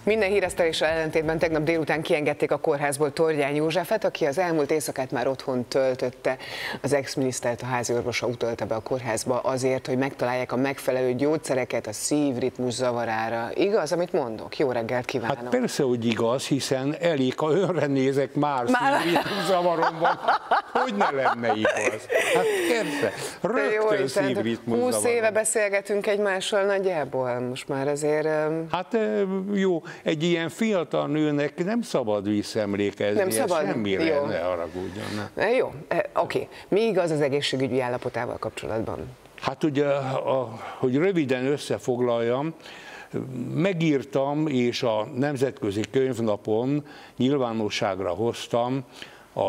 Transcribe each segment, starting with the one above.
Minden híreszteléssel ellentétben tegnap délután kiengedték a kórházból Tordjány Józsefet, aki az elmúlt éjszakát már otthon töltötte. Az ex-minisztert a házi orvosa utalta be a kórházba azért, hogy megtalálják a megfelelő gyógyszereket a szívritmus zavarára. Igaz, amit mondok? Jó reggelt kívánok! Hát persze, hogy igaz, hiszen elég, ha önre nézek, már szívritmus zavarom van. Hogy ne lenne igaz? Hát persze, rögtön szívritmus zavarom. 20 éve beszélgetünk egymással nagyjából, most már azért... Hát jó, egy ilyen fiatal nőnek nem szabad visszaemlékezni, nem szabad? Semmire, jó. Ne haragudjon. Jó, oké. Mi igaz az egészségügyi állapotával kapcsolatban? Hát ugye, hogy röviden összefoglaljam, megírtam, és a Nemzetközi Könyvnapon nyilvánosságra hoztam a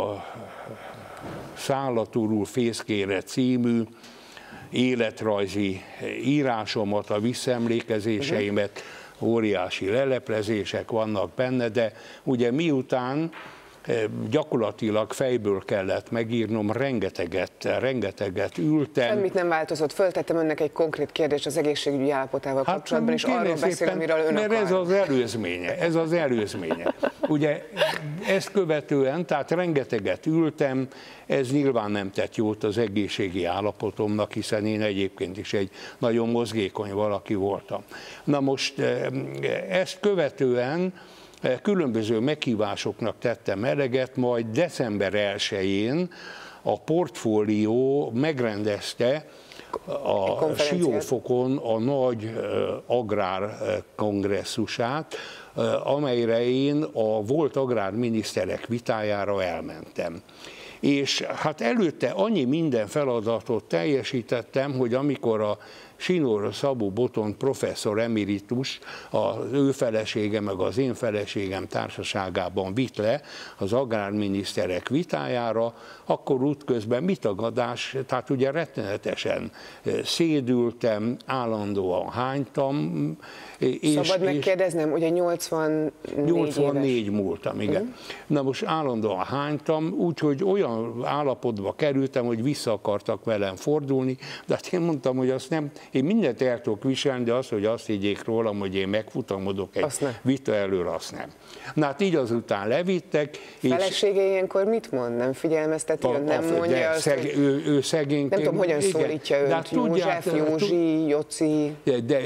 Szállaturul fészkére című életrajzi írásomat, a visszaemlékezéseimet, óriási leleplezések vannak benne, de ugye miután gyakorlatilag fejből kellett megírnom, rengeteget ültem. Semmit nem változott, föltettem önnek egy konkrét kérdést az egészségügyi állapotával kapcsolatban, és arról beszél, amiről ön akar. Mert ez az előzménye. Ugye ezt követően, tehát rengeteget ültem, ez nyilván nem tett jót az egészségi állapotomnak, hiszen én egyébként is egy nagyon mozgékony valaki voltam. Na most ezt követően különböző meghívásoknak tettem eleget, majd december 1-én a Portfólió megrendezte a Siófokon a nagy agrárkongresszusát, amelyre én a volt agrárminiszterek vitájára elmentem. És hát előtte annyi minden feladatot teljesítettem, hogy amikor a Sinóra Szabó Botond professzor emeritus, az ő felesége meg az én feleségem társaságában vitt le az agrárminiszterek vitájára, akkor útközben mitagadás, tehát ugye rettenetesen szédültem, állandóan hánytam. Szabad megkérdeznem, ugye 84 múltam, igen. Na most állandóan hánytam, úgyhogy olyan állapotba kerültem, hogy vissza akartak velem fordulni, de hát én mondtam, hogy azt nem, én mindent el tudok viselni, de az, hogy azt higgyék rólam, hogy én megfutamodok egy vita előre, azt nem. Na hát így azután levittek. Felesége ilyenkor mit mond? Nem figyelmezteti, nem mondja azt, hogy... Ő szegényként... Nem tudom, hogyan szólítja őt, József, Józsi, Jóci... De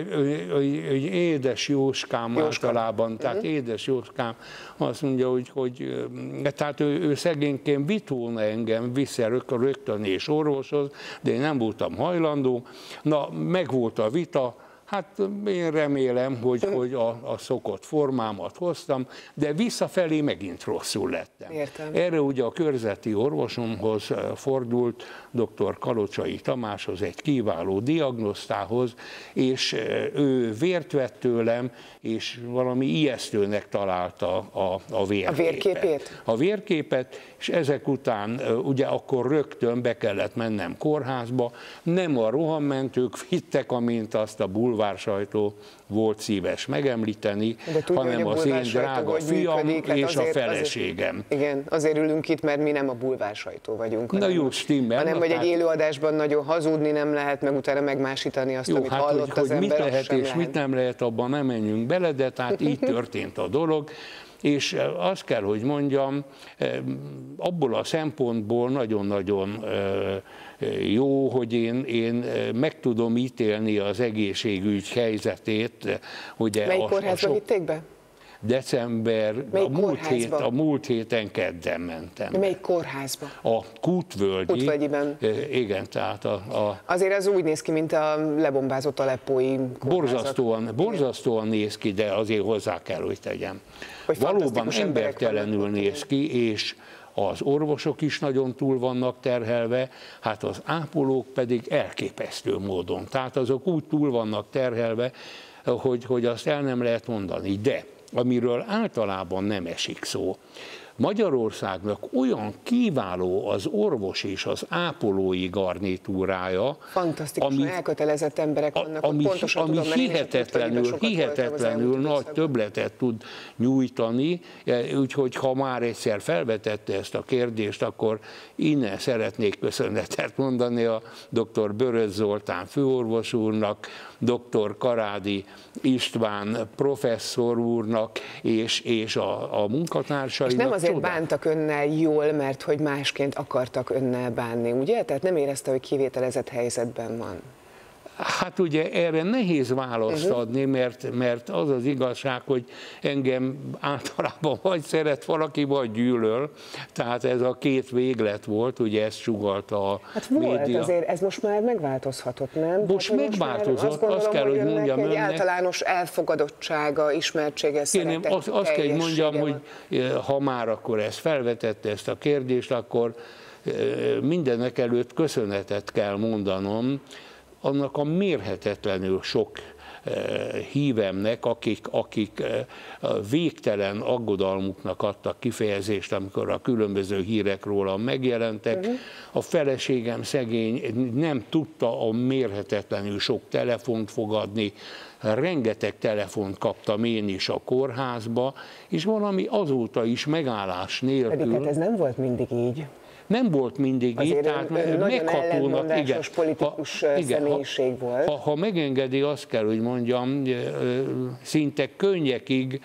édes Jóskám általában, tehát édes Jóskám azt mondja, hogy tehát ő szegényként vitt volna engem vissza rögtön és orvoshoz, de én nem voltam hajlandó. Na, megvolt a vita, hát én remélem, hogy a szokott formámat hoztam, de visszafelé megint rosszul lettem. Értem. Erre ugye a körzeti orvosomhoz fordult, dr. Kalocsai Tamáshoz, egy kiváló diagnosztához, és ő vért vett tőlem, és valami ijesztőnek találta a vérképet. A vérképét? A vérképet, és ezek után ugye akkor rögtön be kellett mennem kórházba, nem a rohammentők vittek, amint azt a bulvársajtó volt szíves megemlíteni, tudja, hanem az én drága fiam és a feleségem. Igen, azért ülünk itt, mert mi nem a bulvársajtó vagyunk. Na jó, stimmel. Hanem, hogy egy élőadásban nagyon hazudni nem lehet, meg utána megmásítani azt, amit hallott az ember. Mit lehet és mit nem lehet, abban nem menjünk bele, de tehát így történt a dolog. És azt kell, hogy mondjam, abból a szempontból nagyon-nagyon jó, hogy én meg tudom ítélni az egészségügy helyzetét. Ugye melyik kórházba vitték be? December, a múlt héten kedden mentem. Melyik kórházba? A Kútvölgyiben. Igen, tehát azért az úgy néz ki, mint a lebombázott aleppói kórházak. Borzasztóan néz ki, de azért hozzá kell, hogy tegyem. Valóban embertelenül néz ki, és az orvosok is nagyon túl vannak terhelve, hát az ápolók pedig elképesztő módon. Tehát azok úgy túl vannak terhelve, hogy azt el nem lehet mondani. De amiről általában nem esik szó, Magyarországnak olyan kiváló az orvos és az ápolói garnitúrája, fantasztikusan elkötelezett emberek vannak, ami hihetetlenül nagy többletet tud nyújtani, úgyhogy ha már egyszer felvetette ezt a kérdést, akkor innen szeretnék köszönetet mondani a dr. Börös Zoltán főorvos úrnak, dr. Karádi István professzor úrnak és a munkatársainak. És nem azért bántak önnel jól, mert hogy másként akartak önnel bánni, ugye? Tehát nem érezte, hogy kivételezett helyzetben van? Hát ugye erre nehéz választ adni, mert az az igazság, hogy engem általában vagy szeret valaki, vagy gyűlöl. Tehát ez a két véglet volt, ugye ezt sugallta a média. Hát volt azért, ez most már megváltozhatott, nem? Most megváltozott, azt kell, hogy mondjam önnek. Egy általános elfogadottsága, ismertsége, szeretet, azt kell, hogy mondjam, hogy ha már akkor ezt felvetette ezt a kérdést, akkor mindenek előtt köszönetet kell mondanom annak a mérhetetlenül sok hívemnek, akik végtelen aggodalmuknak adtak kifejezést, amikor a különböző hírek róla megjelentek. A feleségem szegény nem tudta a mérhetetlenül sok telefont fogadni, rengeteg telefont kaptam én is a kórházba, és valami azóta is megállás nélkül. Pedig hát ez nem volt mindig így. Nem volt mindig így, tehát meghatónak, igen, politikus személyiség volt. Ha megengedi, azt kell, hogy mondjam, szinte könnyekig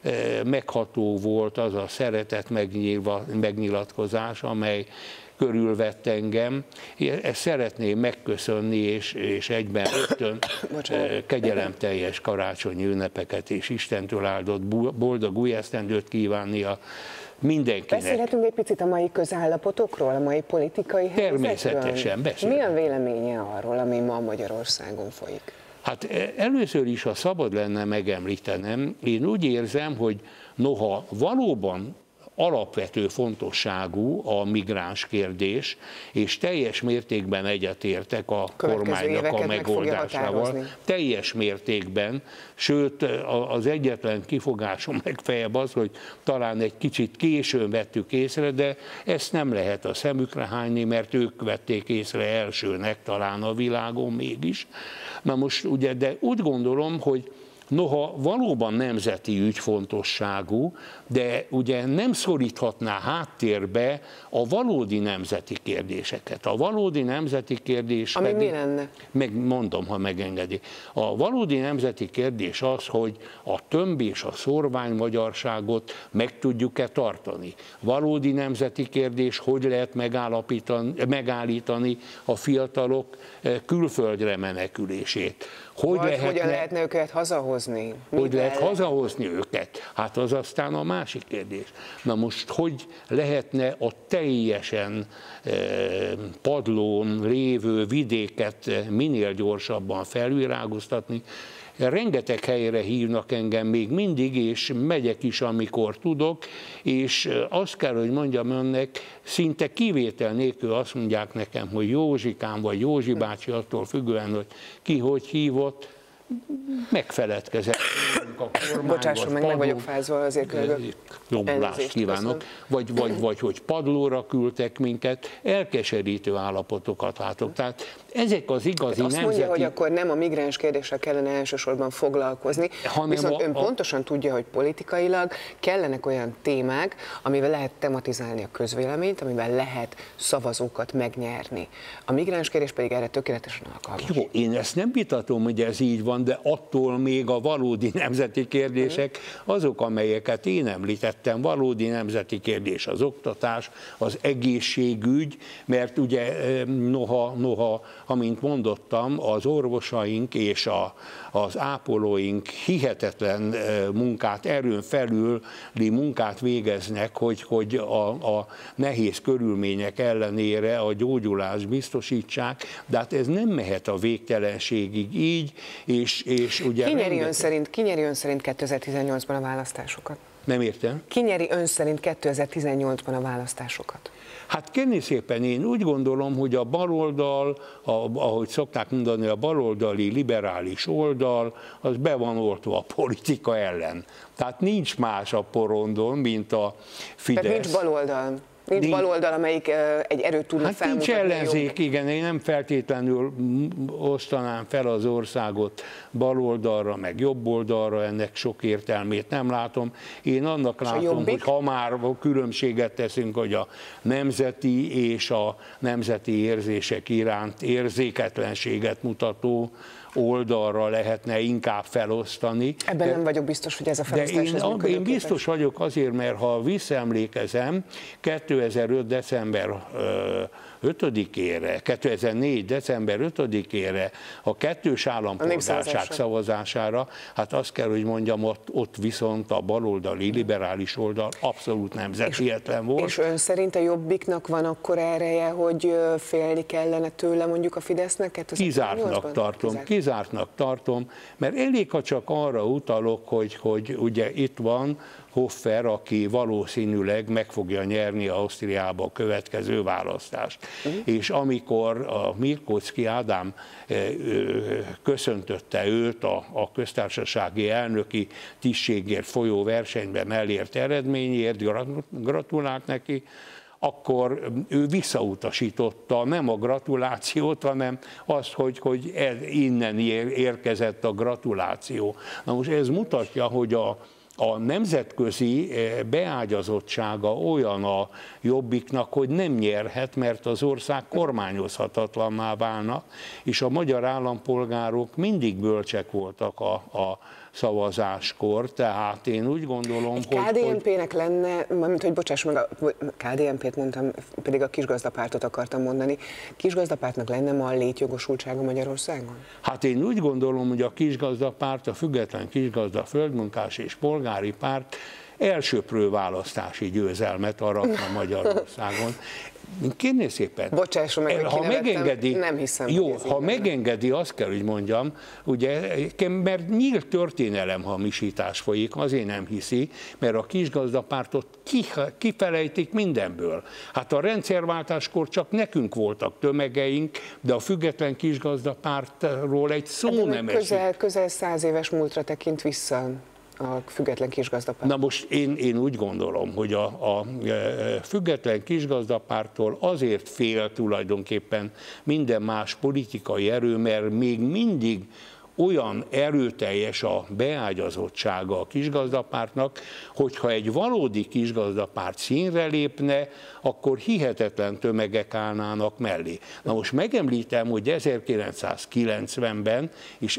megható volt az a szeretet megnyilatkozás, amely körülvett engem. Ezt szeretném megköszönni, és egyben rögtön kegyelemteljes karácsonyi ünnepeket és Istentől áldott boldog új esztendőt kívánni a mindenkinek. Beszélhetünk egy picit a mai közállapotokról, a mai politikai helyzetről? Természetesen beszélünk. Mi a véleménye arról, ami ma Magyarországon folyik? Hát először is, ha szabad lenne megemlítenem, én úgy érzem, hogy noha valóban alapvető fontosságú a migráns kérdés, és teljes mértékben egyetértek a kormánynak a megoldásával. Teljes mértékben, sőt az egyetlen kifogásom legfeljebb az, hogy talán egy kicsit későn vettük észre, de ezt nem lehet a szemükre hányni, mert ők vették észre elsőnek talán a világon mégis. Na most ugye, de úgy gondolom, hogy noha valóban nemzeti ügyfontosságú, de ugye nem szoríthatná háttérbe a valódi nemzeti kérdéseket. A valódi nemzeti kérdés ami mi lenne? Megmondom, ha megengedi. A valódi nemzeti kérdés az, hogy a tömb és a szórványmagyarságot meg tudjuk-e tartani. Valódi nemzeti kérdés, hogy lehet megállítani a fiatalok külföldre menekülését. Hogyan lehetne őket hazahozni? Hogy lehet hazahozni őket? Hát az aztán a másik kérdés. Na most, hogy lehetne a teljesen padlón lévő vidéket minél gyorsabban felvirágoztatni? Rengeteg helyre hívnak engem még mindig, és megyek is, amikor tudok, és azt kell, hogy mondjam önnek, szinte kivétel nélkül azt mondják nekem, hogy Józsikám vagy Józsi bácsi, attól függően, hogy ki hogy hívott, megfeledkezett a kormány. Bocsásson meg, meg vagyok fázva, azért könyvök. Jobbulást kívánok. Vagy hogy padlóra küldtek minket, elkeserítő állapotokat látok. Tehát ezek az igazi azt nemzeti... mondja, hogy akkor nem a migráns kérdéssel kellene elsősorban foglalkozni, viszont ön pontosan tudja, hogy politikailag kellenek olyan témák, amivel lehet tematizálni a közvéleményt, amivel lehet szavazókat megnyerni. A migráns kérdés pedig erre tökéletesen alkalmas. Jó, én ezt nem vitatom, hogy ez így van, de attól még a valódi nemzeti kérdések azok, amelyeket én említettem. Valódi nemzeti kérdés az oktatás, az egészségügy, mert ugye noha amint mondottam, az orvosaink és az ápolóink hihetetlen munkát, erőn felüli munkát végeznek, hogy a nehéz körülmények ellenére a gyógyulást biztosítsák, de hát ez nem mehet a végtelenségig így, és ugye... Ki nyeri ön szerint 2018-ban a választásokat? Nem értem. Ki nyeri ön szerint 2018-ban a választásokat? Hát kérni szépen, én úgy gondolom, hogy a baloldal, ahogy szokták mondani, a baloldali liberális oldal, az be van oltva a politika ellen. Tehát nincs más a porondon, mint a Fidesz. Tehát nincs baloldal? Nincs baloldal, amelyik egy erőt tudna felmutatni? Nincs ellenzék, igen, én nem feltétlenül osztanám fel az országot baloldalra, meg jobboldalra, ennek sok értelmét nem látom. Én annak látom, hogy ha már különbséget teszünk, hogy a nemzeti és a nemzeti érzések iránt érzéketlenséget mutató oldalra lehetne inkább felosztani. Ebben nem vagyok biztos, hogy ez a felosztás de én biztos vagyok azért, mert ha visszaemlékezem, 2005. december 5-ére, 2004. december 5-ére a kettős állampolgárság szavazására, hát azt kell, hogy mondjam, ott viszont a baloldali liberális oldal abszolút nemzetietlen volt. És ön szerint a Jobbiknak van akkor ereje, hogy félni kellene tőle mondjuk a Fidesznek 2018-ban? Kizártnak tartom, mert elég, ha csak arra utalok, hogy ugye itt van Hofer, aki valószínűleg meg fogja nyerni Ausztriába a következő választást. És amikor a Mirkóczky Ádám köszöntötte őt a köztársasági elnöki tisztségért folyó versenyben elért eredményért, gratulált neki, akkor ő visszautasította nem a gratulációt, hanem azt, hogy innen érkezett a gratuláció. Na most ez mutatja, hogy a nemzetközi beágyazottsága olyan a Jobbiknak, hogy nem nyerhet, mert az ország kormányozhatatlanná válna, és a magyar állampolgárok mindig bölcsek voltak a szavazáskor, tehát én úgy gondolom, hogy... KDNP-nek lenne, hogy bocsáss meg, KDNP-t mondtam, pedig a kisgazdapártot akartam mondani, kisgazdapártnak lenne ma a létjogosultsága Magyarországon? Hát én úgy gondolom, hogy a kisgazdapárt, a független kisgazda földmunkás és polgári párt elsöprő választási győzelmet aratna Magyarországon. Kérné szépen, bocsássa meg, ha megengedi, nem hiszem, jó, ha megengedi, azt kell, hogy mondjam, ugye, mert nyílt történelemhamisítás folyik, azért nem hiszi, mert a kisgazdapártot kifelejtik mindenből. Hát a rendszerváltáskor csak nekünk voltak tömegeink, de a független kisgazdapártról egy szó nem esik. Közel 100 éves múltra tekint vissza a független kisgazdapárt. Na most én úgy gondolom, hogy a független kisgazdapárttól azért fél tulajdonképpen minden más politikai erő, mert még mindig olyan erőteljes a beágyazottsága a kisgazdapártnak, hogyha egy valódi kisgazdapárt színre lépne, akkor hihetetlen tömegek állnának mellé. Na most megemlítem, hogy 1990-ben és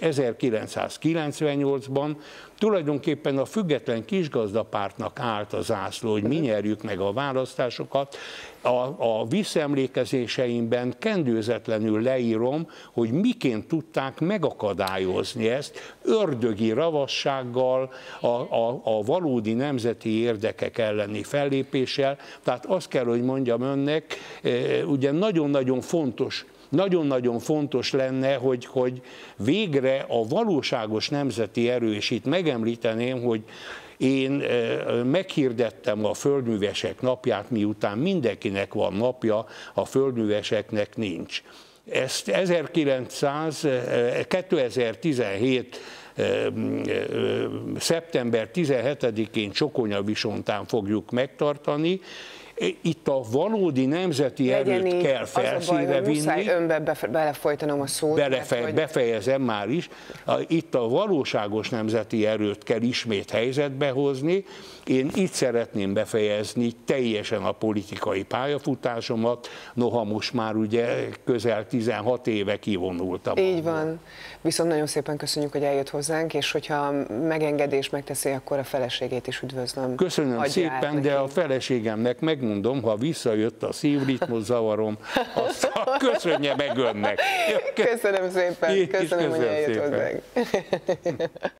1998-ban tulajdonképpen a független kisgazdapártnak állt a zászló, hogy mi nyerjük meg a választásokat. A visszaemlékezéseimben kendőzetlenül leírom, hogy miként tudták megakadályozni ezt ördögi ravassággal, a valódi nemzeti érdekek elleni fellépéssel. Tehát azt kell, hogy mondjam önnek, ugye nagyon-nagyon fontos lenne, hogy végre a valóságos nemzeti erő, és itt megemlíteném, hogy én meghirdettem a földművesek napját, miután mindenkinek van napja, a földműveseknek nincs. Ezt 2017 szeptember 17-én Csokonyavisontán fogjuk megtartani. Itt a valódi nemzeti erőt kell felszínre vinni. Muszáj önbe belefolytanom a szót. Befejezem már is. Itt a valóságos nemzeti erőt kell ismét helyzetbe hozni. Én itt szeretném befejezni teljesen a politikai pályafutásomat, noha most már ugye közel 16 éve kivonultam. Így van. Viszont nagyon szépen köszönjük, hogy eljött hozzánk, és hogyha megengedés megteszi, akkor a feleségét is üdvözlöm. Köszönöm szépen, de a feleségemnek megmondom, ha visszajött a szívritmus zavarom, azt köszönje meg önnek. Köszönöm szépen, köszönöm, hogy eljött hozzánk.